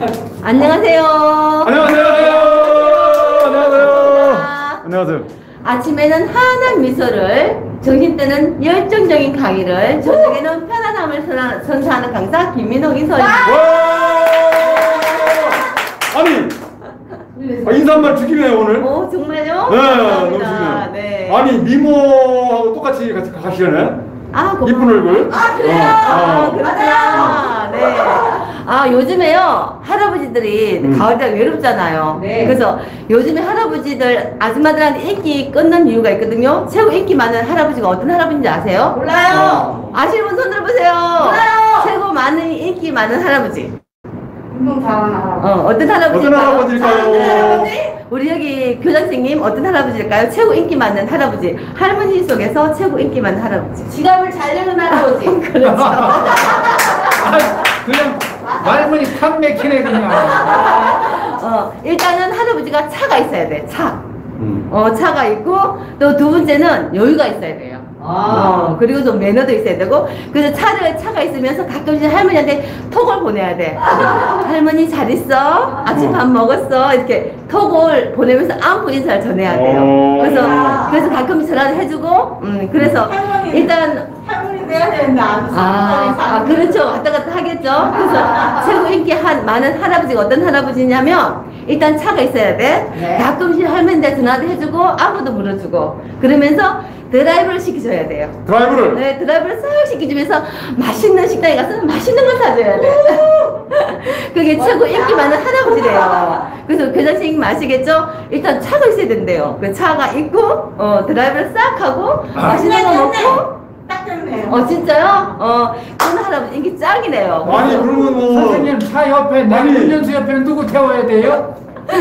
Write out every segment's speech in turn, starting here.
안녕하세요. 안녕하세요. 안녕하세요. 아침에는 환한 미소를, 정신 때는 열정적인 강의를, 저녁에는 편안함을 선사하는 강사 김민옥 인사입니다. 아니, 인사 한 말 죽이네요 오늘. 오, 정말요? 네, 감사합니다. 너무 죽이네요. 네. 아니, 미모하고 똑같이 가시려네. 이쁜 얼굴. 그래요? 그렇구나. 네. 요즘에요, 할아버지들이 가을 때 외롭잖아요. 네. 그래서 요즘에 할아버지들, 아줌마들한테 인기 끊는 이유가 있거든요. 최고 인기 많은 할아버지가 어떤 할아버지인지 아세요? 몰라요. 아시는 분 손 들어보세요. 몰라요. 최고 많은, 인기 많은 할아버지. 운동 잘하는 할아버지. 어떤 할아버지일까요? 어떤 할아버지일까요? 우리 여기 교장선생님 어떤 할아버지일까요? 최고 인기 많은 할아버지. 할머니 속에서 최고 인기 많은 할아버지. 지갑을 잘 내는 할아버지. 그렇죠. 그냥 말문이 탁 맥히네 그냥. 일단은 할아버지가 차가 있어야 돼. 차. 차가 있고, 또 두 번째는 여유가 있어야 돼요. 그리고 또 매너도 있어야 되고, 그래서 차가 있으면서 가끔씩 할머니한테 톡을 보내야 돼. 할머니 잘 있어? 아침 밥 먹었어? 이렇게 톡을 보내면서 안부 인사를 전해야 돼요. 그래서 가끔씩 전화를 해주고, 그래서 일단 할머니 돼야 되는데 안 그렇죠. 왔다 갔다 하겠죠. 그래서 최고 인기 많은 할아버지가 어떤 할아버지냐면, 일단 차가 있어야 돼. 네. 가끔씩 할머니한테 전화도 해주고, 안부도 물어주고, 그러면서 드라이브를 시켜줘야 돼요. 드라이브를. 네, 드라이브를 싹 시켜주면서 맛있는 식당에 가서 맛있는 걸 사줘야 돼. 그게 최고 인기 많은 할아버지래요. 그래서 교장선생님 아시겠죠? 일단 차가 있어야 된대요. 그 차가 있고, 드라이브를 싹 하고, 맛있는 거 먹고, 딱 됐네요. 진짜요? 그런 할아버지 인기 짱이네요. 아니, 그러면 뭐. 선생님 차 옆에 내 운전수 옆에는 누구 태워야 돼요?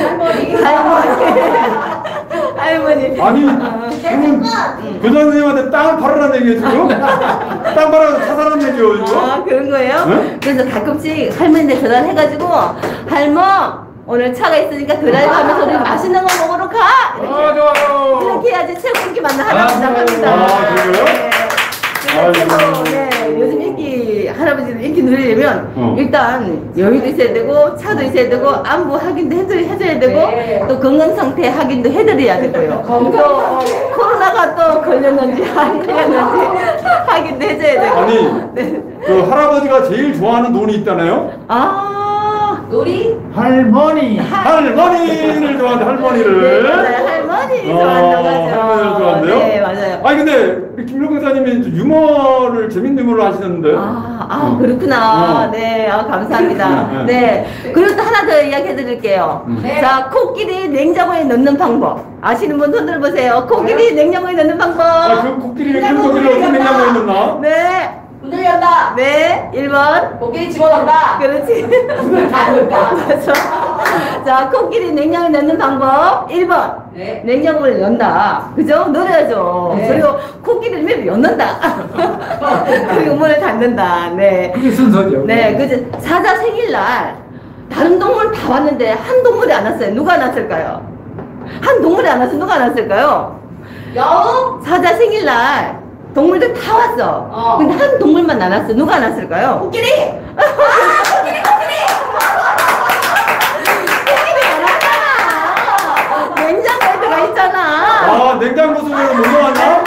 할머니. 아니, 그러면 교장선생님한테 땅을 팔으라는 얘기예요, 지금? 땅 팔아서 차 사라는 얘기예요, 지금? 그런 거예요? 네? 그래서 가끔씩 할머니한테 전화를 해가지고, 할머, 오늘 차가 있으니까 드라이브 하면서 우리 맛있는 거 먹으러 가! 좋아요. 이렇게 해야지 최고 인기 많는 할아버지라고 합니다. 그래요? 네. 그래서 네, 요즘 인기, 할아버지들 인기 누리려면 일단 여유도 있어야 되고, 차도 있어야 되고, 안부 확인도 해줘야 되고, 네. 또 건강 상태 확인도 해드려야 되고요. 또 코로나가 또 걸렸는지 안 걸렸는지 확인도 해줘야 되고. 아니, 네. 그 할아버지가 제일 좋아하는 논이 있다네요? 놀이? 할머니. 할머니를 좋아하는데, 할머니를. 네, 맞아요. 할머니 좋아한다고 하죠. 할머니를 좋아한대요? 네, 맞아요. 아니, 근데 우리 김민옥 강사님이 유머를, 재밌는 유머를 하시는데. 그렇구나. 네, 감사합니다. 네. 그리고 또 하나 더 이야기해 드릴게요. 네. 자, 코끼리 냉장고에 넣는 방법. 아시는 분 손 들어보세요. 코끼리 냉장고에 넣는 방법. 그 코끼리, 큰 코끼리를 어떻게 냉장고에 넣나? 네. 문 열린다. 네. 1번. 고기 집어넣는다. 그렇지. 문을 닫는다. 맞아. 자, 코끼리 냉장고에 넣는 방법. 1번. 네. 냉장고를 연다. 그죠? 넣어야죠. 네. 그리고 코끼리를 맵 연는다. 그리고 문을 닫는다. 네. 그게 순서죠. 네, 그죠. 사자 생일날 다른 동물 다 왔는데 한 동물이 안 왔어요. 누가 안 왔을까요? 한 동물이 안 와서 누가 안 왔을까요? 여우? 사자 생일날 동물들 다 왔어. 근데 한 동물만 안 왔어. 누가 안 왔을까요? 코끼리? 코끼리 안 왔잖아. 냉장고에 들어가 있잖아. 냉장고 속에는 못 넣었나?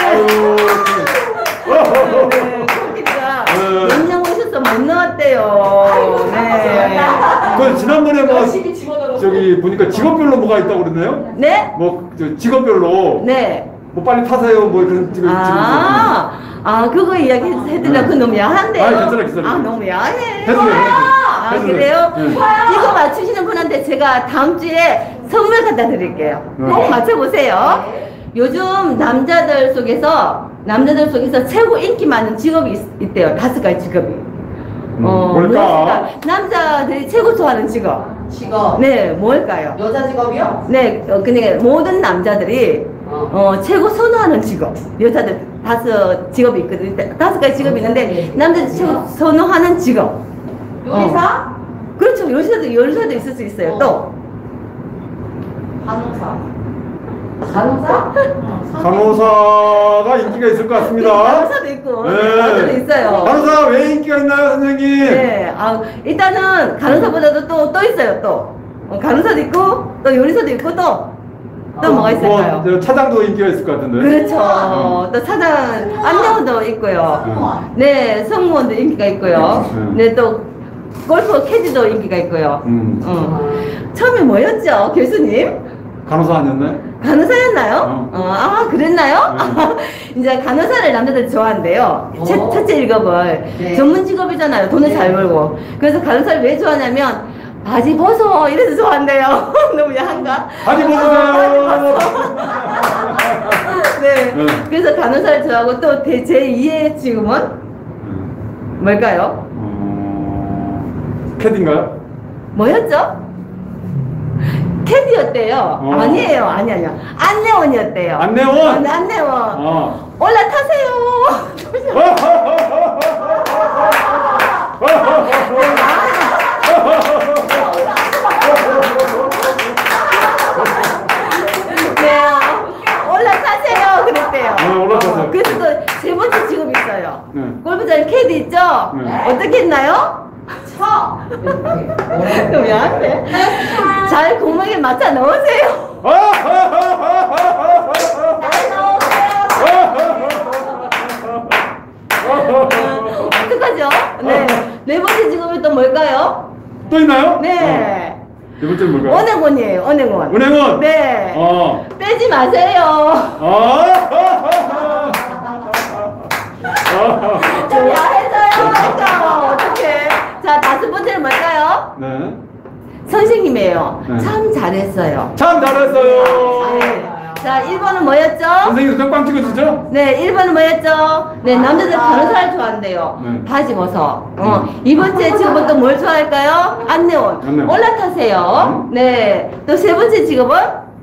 네, 코끼리가 냉장고에 있어서 못 넣었대요. 네. 그 지난번에 뭐 열심히 집어넣어. 저기 보니까 직업별로 뭐가 있다고 그랬나요? 네? 뭐 직업별로 네. 뭐 빨리 타세요 뭐 그런 직업. 그거 이야기 해드려. 그 너무 야한데요. 괜찮아. 너무 야해. 해주세요. 그래요? 네. 이거 맞추시는 분한테 제가 다음 주에 선물 갖다 드릴게요. 꼭 맞춰보세요. 요즘 남자들 속에서 최고 인기 많은 직업이 있대요. 5가지 직업이. 뭘까? 무엇일까? 남자들이 최고 좋아하는 직업. 직업. 네, 뭘까요? 여자 직업이요? 네, 그러니까 모든 남자들이 최고 선호하는 직업. 여자들 5 직업이 있거든요. 5가지 직업이 있는데 남자들이 최고 선호하는 직업. 요리사? 그렇죠. 요리사도 있을 수 있어요. 또 간호사. 간호사? 간호사가 인기가 있을 것 같습니다. 간호사도 있고 간호사도 있어요. 간호사 왜 인기가 있나요, 선생님? 네, 일단은 간호사보다도 또 있어요, 또. 간호사도 있고, 또 요리사도 있고, 또 뭐가 있을까요? 뭐, 차장도 인기가 있을 것 같은데. 그렇죠. 또 차장, 안내원도 있고요. 네, 성무원도 인기가 있고요. 네, 또 골프 캐디도 인기가 있고요. 처음에 뭐였죠, 교수님? 간호사 아니었나요? 간호사였나요? 아, 그랬나요? 이제 간호사를 남자들이 좋아한대요. 첫째 직업을. 네. 전문 직업이잖아요. 돈을 잘 벌고. 그래서 간호사를 왜 좋아하냐면, 바지 벗어! 이래서 좋아한대요. 너무 야한가? 바지 벗으세요! 네. 그래서 간호사를 좋아하고 또 제2의 직업은 뭘까요? 캐디인가요? 뭐였죠? 캐디였대요. 아니에요. 아니요. 안내원이었대요. 안내원? 안내원. 올라타세요. 네, 올라타세요. 그랬대요. 올라타세요. 그래서 또 세 번째 직업이 있어요. 네. 골프장 캐디 있죠? 어떻게 했나요? 너무 야한데? 잘 구멍에 맞춰 넣으세요. 어떡하죠? 네. 네 번째 직업이 또 뭘까요? 또 있나요? 네. 네 번째는 뭘까요? 은행원이에요, 은행원. 은행원? 네. 빼지 마세요. 좀 야해서요. 그러니까 어떡해. 자, 다섯 번째는 뭘까요? 네. 선생님이에요. 네. 참 잘했어요. 참 잘했어요. 네. 자, 1번은 뭐였죠? 선생님 금방 찍어주죠? 네, 1번은 뭐였죠? 네, 남자들 간호사를 좋아한대요. 네. 바지 벗어. 2번째 직업은 또 뭘 좋아할까요? 안내원. 안내원. 올라타세요. 네. 또 세 번째 직업은?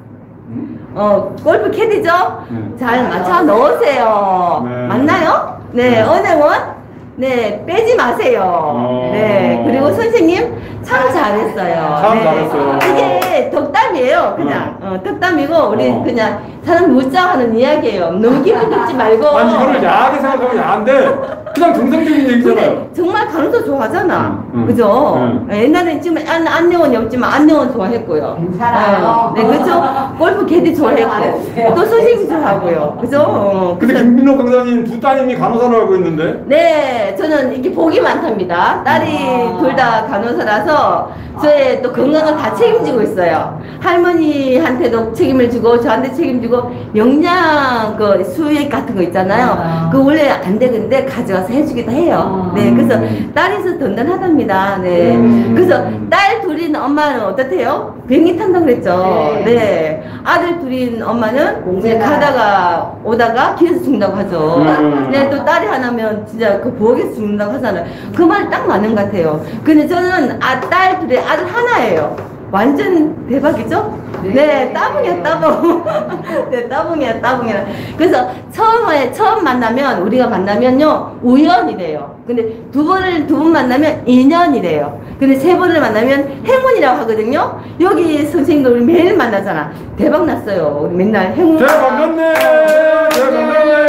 골프 캐디죠? 네. 잘 맞춰 넣으세요. 네. 맞나요? 네, 은행원. 네, 빼지 마세요. 네, 그리고 선생님 참 잘했어요. 참 네. 잘했어요. 이게 덕담이에요, 그냥. 덕담이고, 우리 그냥 사람 묻자하는 이야기예요. 너무 깊이 듣지 말고. 아니, 이거를 야하게 생각하면 야한데, 그냥 정상적인 얘기잖아요. 근데 정말 간호사 좋아하잖아. 응, 응. 그죠? 응. 옛날엔 지금 안내원이 없지만 안내원 좋아했고요. 괜찮아요. 네, 그죠? 골프 캐디 좋아했고. 또 선생님 좋아하고요. 그죠? 근데 김민호 강사님 두 따님이 간호사로 알고 있는데? 네, 저는 이게 복이 많답니다. 딸이 둘 다 간호사라서 저의 또 건강을 다 책임지고 있어요. 할머니한테도 책임을 주고 저한테 책임지고 영양 그 수액 같은 거 있잖아요. 그 원래 안 되는데 가져와서 해주기도 해요. 네, 그래서 딸이 있어서 든든하답니다. 네, 그래서 딸 둘인 엄마는 어떻대요? 비행기 탄다고 그랬죠. 네, 아들 둘인 엄마는 이제 가다가 오다가 길에서 죽는다고 하죠. 네, 또 딸이 하나면 진짜 그 부엌에서 죽는다고 하잖아요. 그 말 딱 맞는 것 같아요. 근데 저는 딸 둘에 아들 하나예요. 완전 대박이죠? 네, 따봉이야, 따봉. 네, 따봉이야, 따봉이야. 그래서 처음 만나면, 우리가 만나면요, 우연이래요. 근데 두 번 만나면 인연이래요. 근데 세 번을 만나면 행운이라고 하거든요. 여기 선생님도 우리 매일 만나잖아. 대박 났어요. 우리 맨날 행운. 대박 났네! 대박 났네!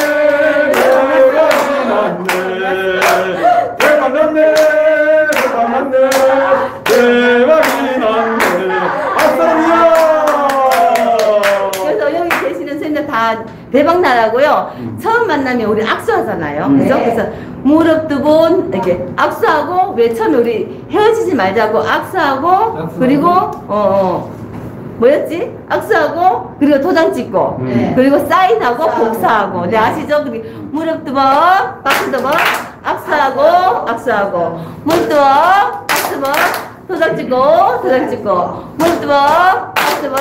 대박 났네! 대박 났네! 대박 났네! 대박이 났네! 아싸리야! 그래서 여기 계시는 선생님들 다 대박 나라고요. 처음 만나면 우리 악수하잖아요. 그죠? 네. 그래서 무릎 두 번 이렇게 악수하고, 왜 처음에 우리 헤어지지 말자고 악수하고, 그리고 뭐였지? 악수하고, 그리고 도장 찍고, 그리고 사인하고 복사하고. 네, 아시죠? 그리고 무릎 두 번, 박수 두 번, 악수하고, 무릎 두 번, 박수 두 번, 도장 찍고, 무릎 두 번, 박수 두 번,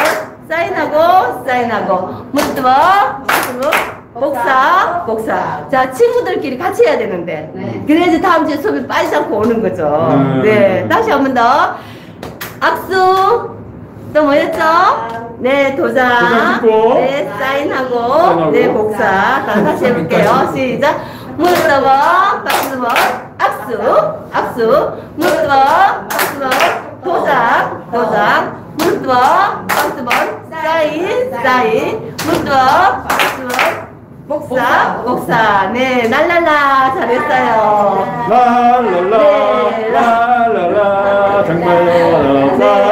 사인하고, 무릎 두 번, 박수 두 번, 복사. 자, 친구들끼리 같이 해야 되는데. 그래야지 다음 주에 수업이 빠지지 않고 오는 거죠. 네, 다시 한 번 더. 악수. 또 뭐였죠? 네, 도장 찍고. 네, 사인하고. 네, 복사. 다시 해볼게요. 시작. 무릎 두 번, 박수 두 번, 악수. 무릎 두 번, 박수 두 번, 도장. 무릎 두 번, 박수 두 번, 사인. 무릎 두 번, 박수 두 번, 복사. 네, 랄랄라. 잘했어요. 랄랄라, 네. 랄랄라, 정말 어렵다.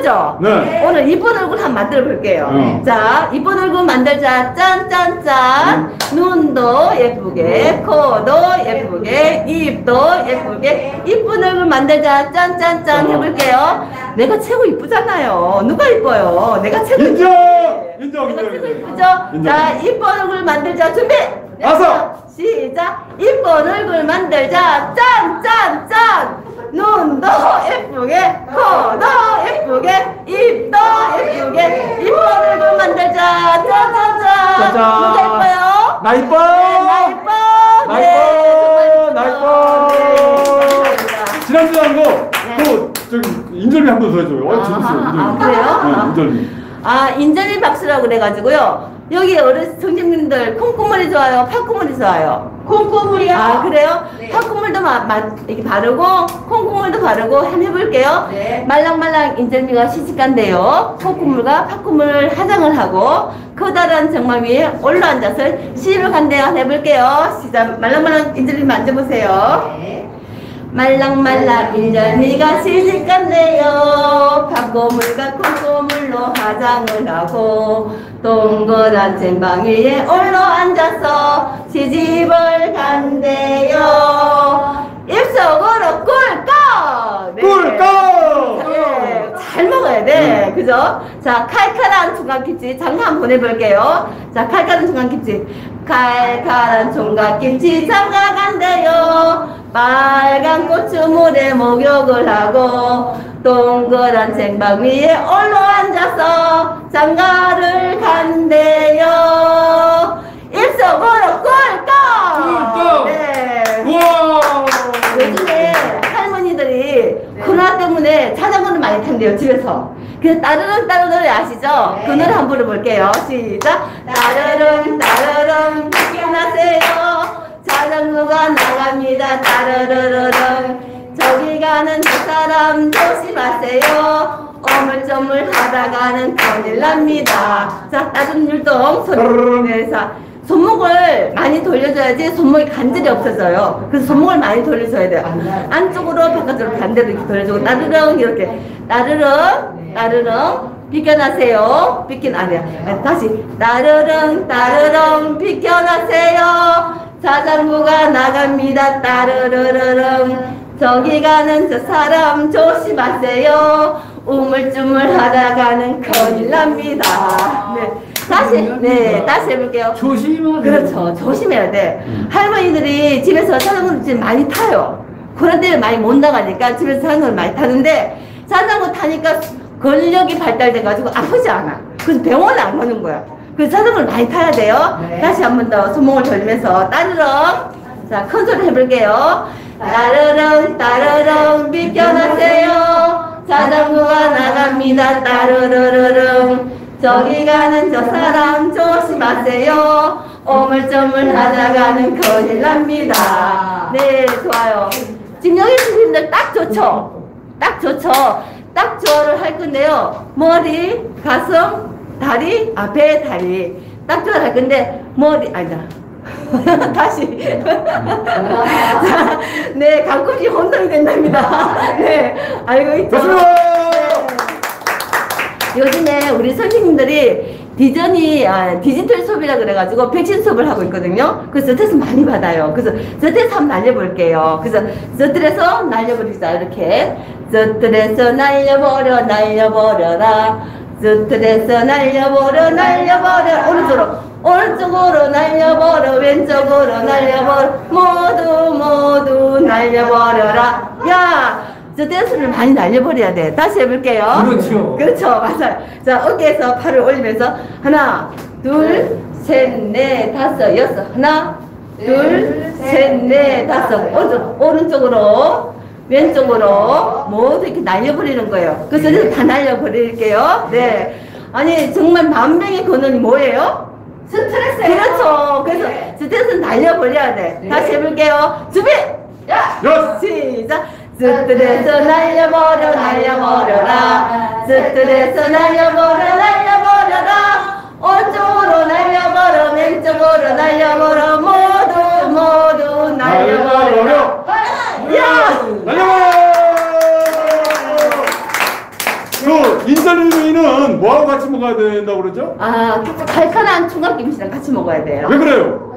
재밌죠? 네. 오늘 이쁜 얼굴 한번 만들어 볼게요. 네. 자, 이쁜 얼굴 만들자. 짠짠짠. 눈도 예쁘게, 코도 예쁘게, 입도 예쁘게, 이쁜 얼굴 만들자. 짠짠짠 해볼게요. 내가 최고 이쁘잖아요. 누가 이뻐요? 내가 최고 인정! 이쁘지? 인정, 내가 인정, 최고 인정. 이쁘죠? 인정. 자, 이쁜 얼굴 만들자. 준비! 아서! 시작! 이쁜 얼굴 만들자. 짠짠짠! 눈도 예쁘게, 코도 예쁘게, 입도 예쁘게, 이쁜 얼굴 만들자. 짠짠짠! 짜잔. 누가 예뻐요? 나 이뻐! 나 이뻐! 나 네, 이뻐! 정말 나 이뻐요. 이뻐! 네, 감사합니다. 지난주에 한 거, 또, 저기, 인절미 한 번 더 해줘요. 재밌어요, 인절미. 아, 그래요? 네, 인절미. 아, 인절미 박수라고 그래가지고요. 여기 어르신 선생님들 콩고물이 좋아요? 팥고물이 좋아요? 콩고물이요. 아, 그래요? 네. 팥고물도 이렇게 바르고 콩고물도 바르고 한번 해볼게요. 네. 말랑말랑 인절미가 시집간대요. 콩고물과 팥고물을 화장을 하고 커다란 정말 위에 올라앉아서 시집을 간대요. 한번 해볼게요. 시작. 말랑말랑 인절미 만져보세요. 네. 말랑말랑 인절미가 시집간대요. 팥고물과 콩고물로 화장을 하고 동그란 쟁방 위에 올라앉아서 시집을 간대요. 입속으로 꿀꺽! 네. 꿀꺽! 네, 잘 먹어야 돼. 그죠? 자, 칼칼한 총각김치 잠깐 한번 보내볼게요. 자, 칼칼한 총각김치. 칼칼한 총각김치 장가 간대요. 빨간 고추물에 목욕을 하고 동그란 쟁방 위에 올라앉아서 장가를 간대요. 입속으로 꿀꺽! 꿀꺽! 네. 우와! 요즘에 할머니들이 코로나 때문에 자전거를 많이 탄대요, 집에서. 그래서 따르릉 따르릉 아시죠? 네. 그 노래 한번 불러볼게요. 시작! 따르릉 따르릉 비켜나세요. 자전거가 나갑니다. 따르르르릉. 저기 가는 저 사람 조심하세요. 어물쩡물 하다가는 큰일 납니다. 자, 따르릉 율동 소리. 네, 자. 손목을 많이 돌려줘야지 손목이 간질이 없어져요. 그래서 손목을 많이 돌려줘야 돼요. 안쪽으로 바깥으로 반대로 이렇게 돌려주고 따르릉 이렇게 따르릉 따르릉 비켜나세요. 아니야. 다시 따르릉 따르릉 비켜나세요. 자전거가 나갑니다. 따르르르릉. 저기 가는 저 사람 조심하세요. 우물쭈물 하다가는 큰일 납니다. 네. 다시 해볼게요. 조심하세요. 그렇죠. 조심해야 돼. 할머니들이 집에서 자전거를 지금 많이 타요. 그런 데를 많이 못 나가니까 집에서 자전거를 많이 타는데 자전거 타니까 근력이 발달돼가지고 아프지 않아. 그래서 병원에 안 가는 거야. 그래서 자전거를 많이 타야 돼요. 네. 다시 한 번 더 손목을 돌리면서 따르릉. 자, 큰 소리 해볼게요. 따르릉 따르릉 비켜나세요. 자전거가 나갑니다. 따르르르릉. 저기 가는 저 사람 조심하세요. 오물조물 하다가는 큰일 납니다. 네, 좋아요. 지금 여기 있는 분들 딱 좋죠? 딱 좋죠? 딱 좋아를 할 건데요. 머리, 가슴, 다리, 앞에 다리. 딱 좋아 할 건데, 머리, 아니다. 다시. 자, 네, 가끔씩 혼동이 된답니다. 네, 알고 있죠? 좋습니다! 요즘에 우리 선생님들이 디지털 수업이라 그래가지고 백신 수업을 하고 있거든요. 그래서 스트레스 많이 받아요. 그래서 스트레스 한번 날려볼게요. 그래서 스트레스 날려버리자. 이렇게. 스트레스 날려버려, 날려버려라. 스트레스 날려버려, 날려버려. 오른쪽으로 날려버려, 왼쪽으로 날려버려. 모두 날려버려라. 야! 스트레스를 많이 날려버려야 돼. 다시 해볼게요. 그렇죠. 그렇죠. 맞아요. 자, 어깨에서 팔을 올리면서 하나, 둘, 셋, 넷, 다섯, 여섯. 하나, 둘, 셋, 넷, 다섯. 오른쪽으로, 왼쪽으로 모두 이렇게 날려버리는 거예요. 그래서 다 날려버릴게요. 네. 아니, 정말 만병의 근원이 뭐예요? 스트레스예요. 그렇죠. 그래서 네. 스트레스는 날려버려야 돼. 네. 다시 해볼게요. 준비! 야! 시작! 스트레스 날려버려라. 스트레스 날려버려라. 오른쪽으로 날려버려, 왼쪽으로 날려버려. 모두 날려버려. 야! 날려버려! 그 인절미는 뭐하고 같이 먹어야 된다고 그러죠? 아, 칼칼한 총각김치랑 같이 먹어야 돼요. 왜 그래요?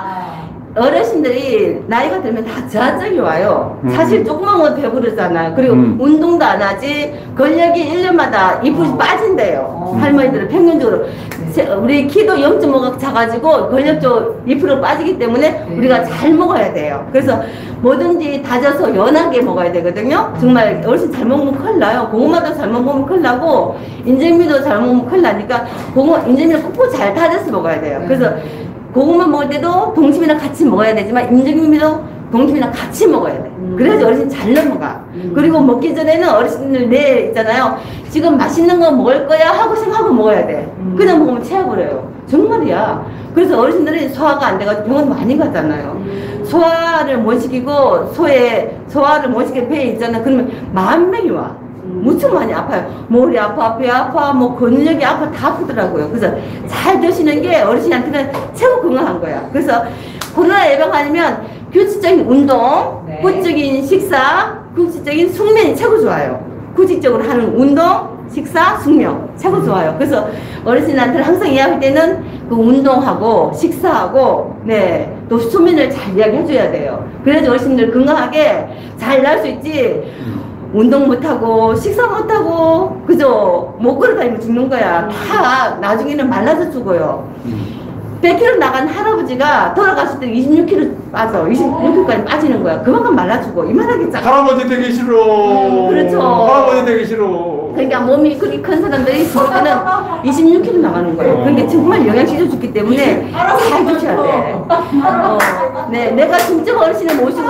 어르신들이 나이가 들면 다 저하증이 와요. 사실 조금만 먹어도 배부르잖아요. 그리고 운동도 안 하지, 근력이 1년마다 2% 빠진대요. 할머니들은 평균적으로. 우리 키도 0.5가 작아지고 근력도 2% 빠지기 때문에 우리가 잘 먹어야 돼요. 그래서 뭐든지 다져서 연하게 먹어야 되거든요. 정말 어르신 잘 먹으면 큰일 나요. 고구마도 잘 먹으면 큰일 나고, 인절미도 잘 먹으면 큰일 나니까, 인절미를 꼭 잘 다져서 먹어야 돼요. 그래서 고구마 먹을 때도 동치미랑 같이 먹어야 되지만 인절미도 동치미랑 같이 먹어야 돼. 그래야지 어르신 잘 넘어가. 그리고 먹기 전에는 어르신들 내 있잖아요. 지금 맛있는 거 먹을 거야 하고 생각하고 먹어야 돼. 그냥 먹으면 체해버려요. 정말이야. 그래서 어르신들이 소화가 안 돼가지고 병원 많이 가잖아요. 소화를 못 시키고 소화를 못 시키게 배에 있잖아. 그러면 만명이 와. 무척 많이 아파요. 머리 아파, 배 아파, 뭐 근육이 아파, 다 아프더라고요. 그래서 잘 드시는 게 어르신한테는 최고 건강한 거야. 그래서 코로나 예방하려면 규칙적인 운동, 규칙적인 식사, 규칙적인 숙면이 최고 좋아요. 규칙적으로 하는 운동, 식사, 숙면 최고 좋아요. 그래서 어르신한테는 항상 이야기할 때는 그 운동하고 식사하고 또 수면을 잘 이야기해줘야 돼요. 그래야지 어르신들 건강하게 잘 날 수 있지. 운동 못하고 식사 못하고 그저 못 걸어다니면 죽는 거야. 다 나중에는 말라서 죽어요. 100kg 나간 할아버지가 돌아가실 때 26kg 빠져. 26kg까지 빠지는 거야. 그만큼 말라 죽어. 이만하게 작아. 할아버지 되기 싫어. 그렇죠. 할아버지 되기 싫어. 그러니까 몸이 그렇게 큰 사람들이 죽을 때는 26kg 나가는 거예요. 그러니까 정말 영양실조 죽기 때문에 잘 드셔야 돼. 내가 중증 어르신을 모시고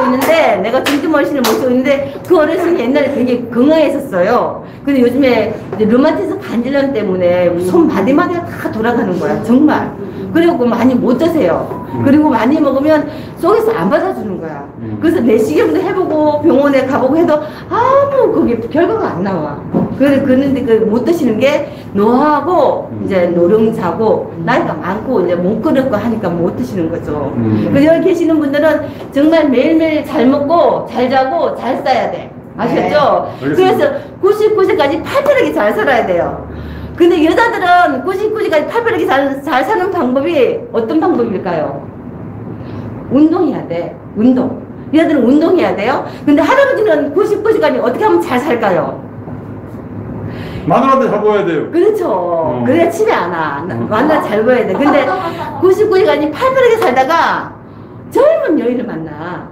있는데 그 어르신이 옛날에 되게 건강했었어요. 근데 요즘에 류마티스 관절염 때문에 손 마디마디가 다 돌아가는 거야. 정말. 그리고 많이 못 드세요. 그리고 많이 먹으면 속에서 안 받아주는 거야. 그래서 내시경도 해보고 병원에 가보고 해도 아무 그게 결과가 안 나와. 그런데 못 드시는 게 노화하고 이제 노령자고 나이가 많고 이제 못 걸었고 하니까 못 드시는 거죠. 그래서 여기 계시는 분들은 정말 매일매일 잘 먹고 잘 자고 잘 싸야 돼. 아셨죠? 그래서 99세까지 팔팔하게 잘 살아야 돼요. 근데 여자들은 99세까지 팔팔하게 잘 사는 방법이 어떤 방법일까요? 운동해야 돼. 운동. 여자들은 운동해야 돼요. 근데 할아버지는 99세까지 어떻게 하면 잘 살까요? 마누라한테 잘 보여야 돼요. 그렇죠. 그래야 치매 안 와. 마누라 잘 보여야 돼. 근데 99세까지 팔팔하게 살다가 젊은 여인을 만나.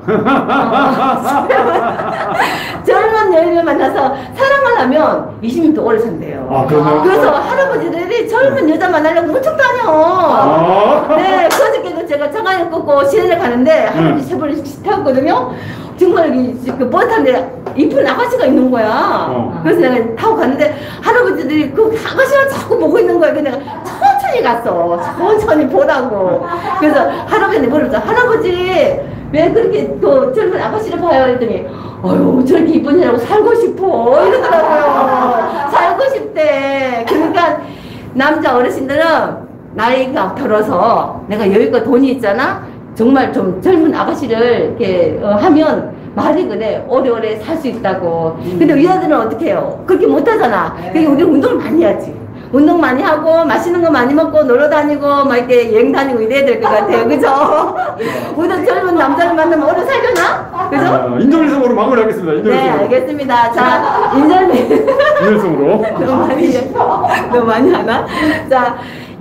젊은 여인을 만나서 사랑을 하면 20년 더 오래 산대요. 그래서 할아버지들이 젊은 여자 만나려고 무척 다녀. 그저께도 제가 차관을 끊고 시내를 가는데 할아버지 세 번을 태웠거든요. 정말 그 버스 타는데 이쁜 아가씨가 있는 거야. 그래서 내가 타고 갔는데 할아버지들이 그 아가씨를 자꾸 보고 있는 거야. 그래서 내가 천천히 갔어. 천천히 보라고. 그래서 할아버지한테 물어봤어. 할아버지 왜 그렇게 또 젊은 아가씨를 봐요? 그랬더니 아유 저렇게 이쁜 여자하고 살고 싶어 이러더라고요. 살고 싶대. 그러니까 남자 어르신들은 나이가 들어서 내가 여유가 돈이 있잖아. 정말 좀 젊은 아가씨를 이렇게 하면 말이 그래. 오래오래 살 수 있다고. 근데 여자들은 어떻게 해요? 그렇게 못하잖아. 그러니까 우리는 운동을 많이 해야지. 운동 많이 하고 맛있는 거 많이 먹고 놀러 다니고 막 이렇게 여행 다니고 이래야 될 것 같아요. 그죠? 우리도 젊은 남자를 만나면 오래 살려나? 그죠? 인절미성으로 마무리하겠습니다. 인절미성으로. 네, 알겠습니다. 자, 인절미성으로. 너무 많이 하나? 자,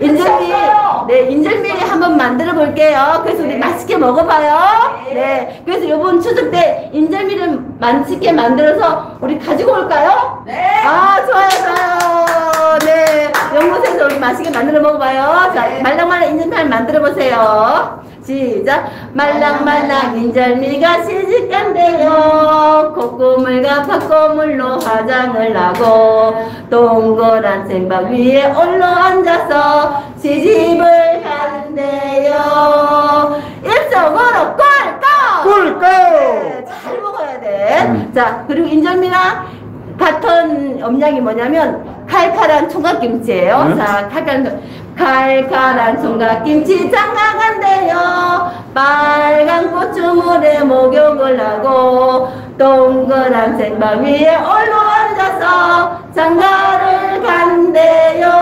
인절미 한번 만들어 볼게요. 그래서 우리 맛있게 먹어봐요. 네. 그래서 이번 추석 때 인절미를 맛있게 만들어서 우리 가지고 올까요? 네. 아, 좋아요. 네. 연못에서 우리 맛있게 만들어 먹어봐요. 자, 말랑말랑 인절미 만들어 보세요. 시작. 말랑말랑 인절미가 시집간대요. 콧고물과 팥고물로 화장을 하고 동그란 생박 위에 올라앉아서 시집을 가는데요. 입속으로 꿀꺽! 네, 잘 먹어야 돼. 자, 그리고 인절미랑 같은 음량이 뭐냐면 칼칼한 총각김치예요. 자, 칼칼한 총각김치 장가간대요. 빨간 고추물에 목욕을 하고 동그란 생밥 위에 올라앉아서 장가를 건데요.